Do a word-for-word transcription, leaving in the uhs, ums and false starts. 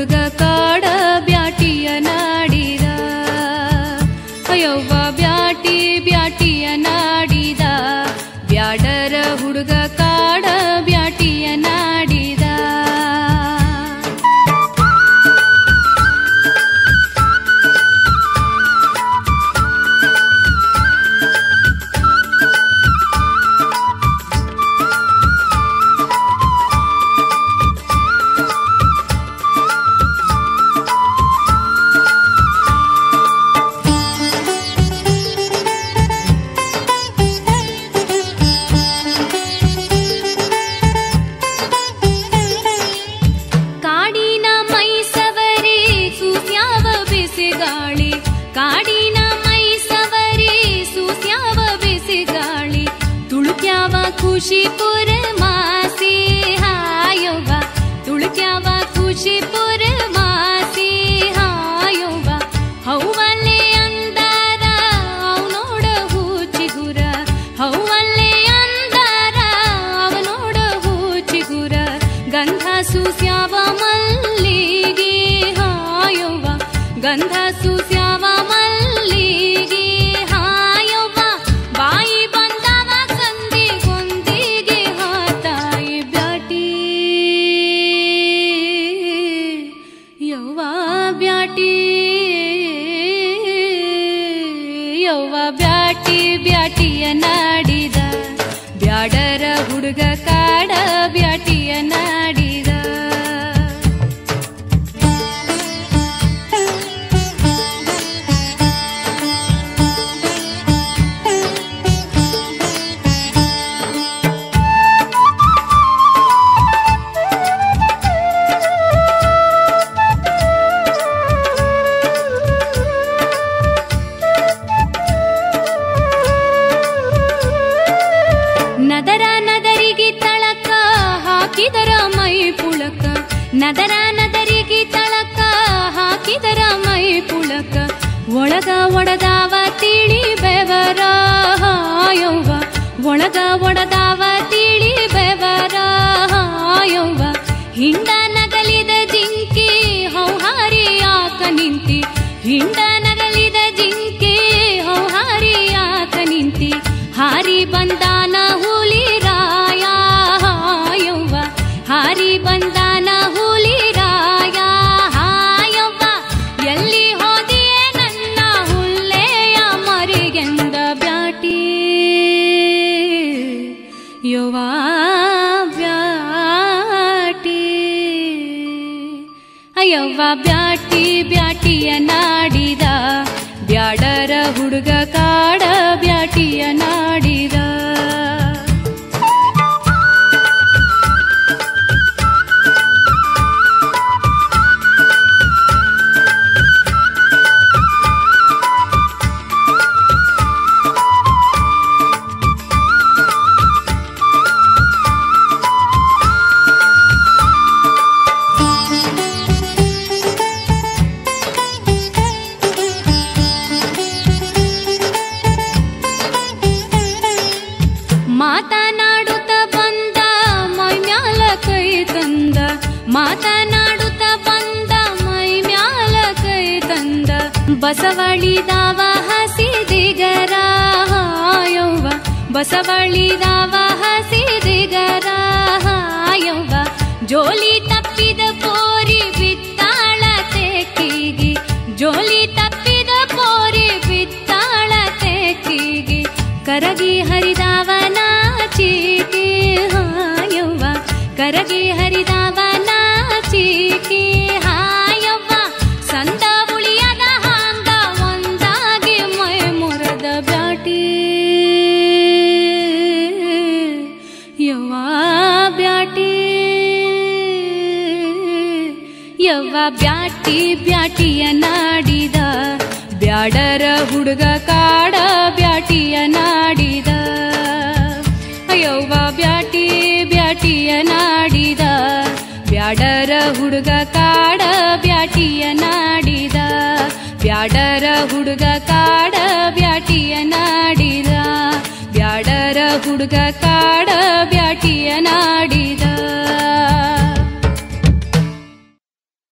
ಹುಡುಗ ಕಾಡ ಬ್ಯಾಟಿಯ ನಾಡಿದ. ಅಯ್ಯವ್ವ ಬ್ಯಾಟಿ ಬ್ಯಾಟಿಯ ನಾಡಿದ, ಬ್ಯಾಡರ ಹುಡುಗ ಕಾಡ ಬ್ಯಾಟಿಯ ನಾಡಿದ. ಖುಷಿಪುರ ಮಾಸಿ ಹಾಯವ್ವ, ತುಳಕ್ಯಾವ ಖುಷಿಪುರ ಮಾಸಿ ಹಾಯವ್ವ. ಹೌವಲ್ಲೇ ಅಂದಾರ ಅವನೋಡ ಹೂಚಿಗುರ, ಹೌವಲ್ಲೇ ಅಂದಾರ ಅವನೋಡ ಹೂಚಿಗುರ. ಗಂಧ ಸೂಸ್ಯಾವ ಮಲ್ಲಿಗೆ ಹಾಯವ್ವ, ಗಂಧ ಸೂಸ್ಯಾವ ಮಲ್ಲಿಗೆ ಹಾಯವ್ವ. ಬಾಯಿ ಬಂದವ ಸಂದಿ ಗೊಂದಿಗೆ ಹಾತಾಯಿ ಬ್ಯಾಟಿ, ಯವ್ವ ಬ್ಯಾಟಿ, ಯವ್ವ ಬ್ಯಾಟಿ ಬ್ಯಾಟಿಯ ನಾಡಿದ, ಬ್ಯಾಡರ ಹುಡುಗ ಕಾಡ ಬ್ಯಾಟಿಯ ನಾಡಿದ. ನದರ ನದರಿಗೆ ತಳಕ ಹಾಕಿದರ ಮೈ ಪುಳಕ, ನದರ ನದರಿಗೆ ತಳಕ ಹಾಕಿದರ ಮೈ ಪುಳಕ. ಒಳಗ ಒಡದಾವ ತಿಳಿ ಬೆವರ ಹಾಯವ್ವ, ಒಳಗ ಒಡದಾವ ತಿಳಿ ಬೆವರ ಹಾಯವ್ವ. ಹಿಂಡ ನಗಲಿದ ಜಿಂಕಿ ಹೌಹಾರಿ ಯಾಕ ನಿಂತಿ, ಹಿಂಡ ನಗಲಿದ ಜಿಂಕಿ ಹೌಹಾರಿ ಯಾಕ ನಿಂತಿ. ಹಾರಿ ಬಂದಾನ ಹುಲಿ ರಾಯ ಹಾಯವ್ವ, ಹಾರಿ ಬಂದಾನ ಹುಲಿ ರಾಯ ಹಾಯವ್ವ. ಎಲ್ಲಿ ಹೋದಿಯೇ ನನ್ನ ಹುಲ್ಲೆಯ ಮರಿಗೆಂದ ಬ್ಯಾಟಿ, ಯವ್ವ ಬ್ಯಾಟಿ, ಅಯ್ಯವ್ವ ಬ್ಯಾಟಿ ಬ್ಯಾಟಿಯ ನಾಡಿದ, ಬ್ಯಾಡರ ಹುಡುಗ ಕಾಡ ಬ್ಯಾಟಿಯ ನಾಡಿದ. ಮಾತನಾಡುತ್ತ ಬಂದ ಮೈ ಮ್ಯಾಲ ಕೈ ತಂದ, ಮಾತನಾಡುತ್ತ ಬಂದ ಮೈ ಮ್ಯಾಲ ಕೈ ತಂದ. ಬಸವಳಿದಾವ ಹಸಿದಿಗರ ಹಾಯವ್ವ, ಬಸವಳಿದಾವ ಹಸಿದಿಗರ ಹಾಯವ್ವ. ಜೋಲಿ ತಪ್ಪಿದ ಪೋರಿ ಬಿತ್ತಾಳ ತೆಕ್ಕಿಗಿ, ಜೋಲಿ ತಪ್ಪಿದ ಪೋರಿ ಬಿತ್ತಾಳ ತೆಕ್ಕಿಗಿ. ಕರಗಿ ಹರಿದಾವ ನಾಚಿಕೆ ಹಾಯವ್ವ, ಕರಗಿ ಹರಿದಾವ ನಾಚಿಕೆ ಹಾಯವ್ವ. ಸಂದ ಉಳಿಯದ ಹಾಂಗ ಒಂದಾಗಿ ಮೈ ಮುರದ ಬ್ಯಾಟಿ, ಯವ್ವ ಬ್ಯಾಟಿ, ಯವ್ವ ಬ್ಯಾಟಿ ಬ್ಯಾಟಿಯ ನಾಡಿದ, ಬ್ಯಾಡರ ಹುಡುಗ ಕಾಡ ಬ್ಯಾಟಿಯ ನಾಡಿದ. ಅಯ್ಯವ್ವ ಬ್ಯಾಟಿ ಬ್ಯಾಟಿಯ ನಾಡಿದ, ಬ್ಯಾಡರ ಹುಡುಗ ಕಾಡ ಬ್ಯಾಟಿಯ ನಾಡಿದ, ಬ್ಯಾಡರ ಹುಡುಗ ಕಾಡ ಬ್ಯಾಟಿಯ ನಾಡಿದ, ಬ್ಯಾಡರ ಹುಡುಗ ಕಾಡ ಬ್ಯಾಟಿಯ ನಾಡಿದ.